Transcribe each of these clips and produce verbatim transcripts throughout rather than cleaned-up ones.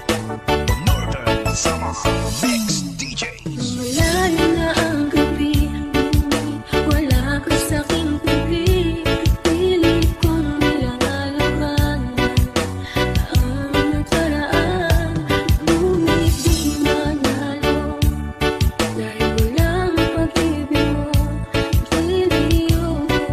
Northern Summer Mix D Js. Malayo na ang gabi, wala ka sa'king pipi. Pilit kong nilalaban ang nakaraan, ngunit di manalo. Dahil walang pag-ibig mo, giliw mo.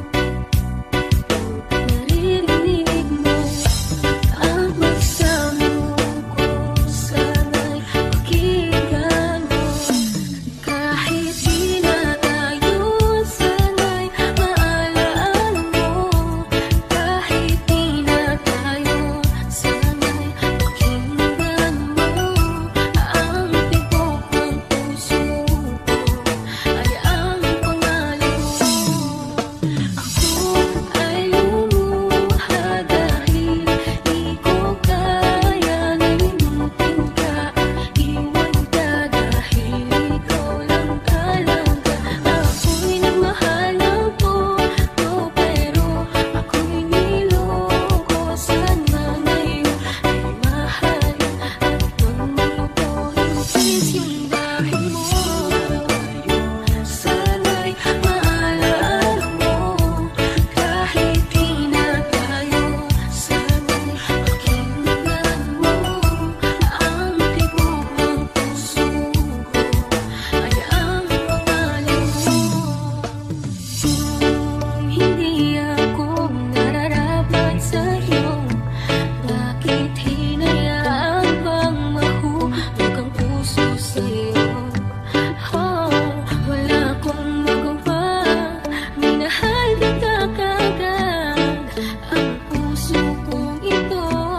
Naririnig mo ang pagsamo ko, sana'y pakinggan mo. Kahit di na tayo, sana'y maalaala mo. Kahit di na tayo, sana'y pakinggan mo. Ang tibok ng puso ko ay ang pangalan mo. Ako ay lumuha dahil di ko kaya nalimutin ka. Iwan ka dahil ikaw lang talaga. Ako'y nagmahal ng todo, pero ako'y niloko. Sana ngayon ay mahalin at panunuhin yung dahil mo. Sana'y maalaala mo. Kahit di na tayo, sana'y pakinggan mo. Ang tibok ng puso ko ay ang pangalan mo. Kung hindi ako nararapat sa'yo, bakit hinayaan bang mahulog ang puso sa'yo? Oh, wala akong magawa, minahal kita kaagad. Ang puso kong ito,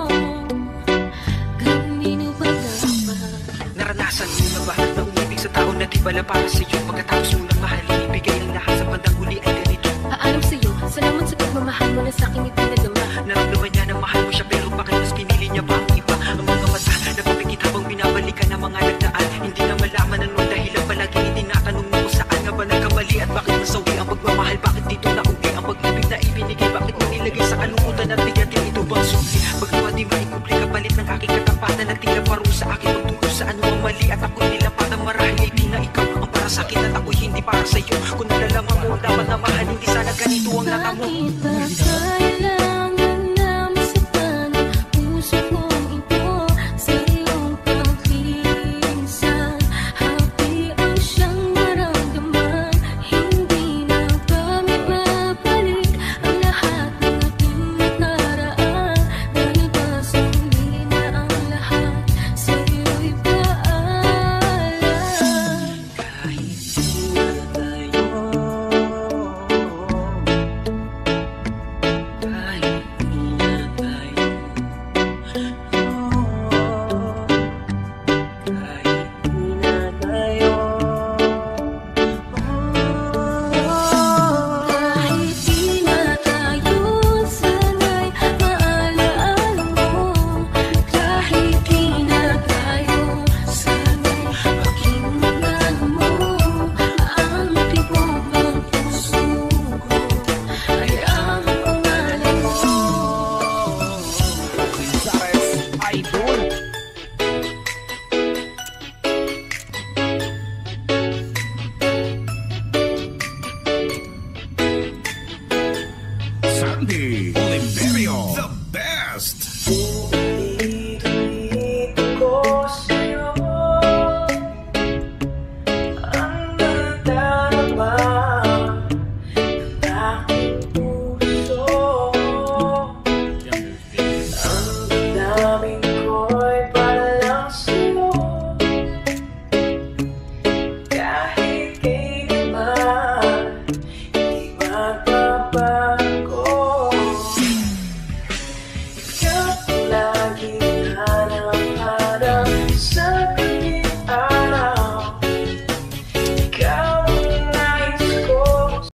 kanino ba dapat? Naranasan mo na ba na umibig sa tao na di pala para sa'yo? Pagkatapos mo nang mahalin, ibigay ang lahat sa bandang huli ay ganito. Paalam sa'yo, salamat sa pagmamahal mo na sa'king ipinadama. Naramdaman niya na mahal mo siya, pero bakit mas pinili niya pa ang iba? Ang mga mata napapikit habang binabalikan ang mga nagdaan. Hindi na malaman anong dahilan, palagi itinatanong mo kung saan nga ba nagkamali at bakit nasawi ang pagmamahal. Bakit dito nauwi ang pag-ibig na ibinigay? Bakit mo nilagay sa kalungkutan at bigatin? Ito bang sumli? Bagawa di maikubli kapalit ng aking katapatan at tila paro sa akin magturo sa ano ang mali. At ako'y nilapatan marahil ay di na ikaw ang para sa'kin at ako'y hindi para sa'yo. Kung nalalaman mo dapat na mahal, hindi sana ganito ang natamo. Bakit ba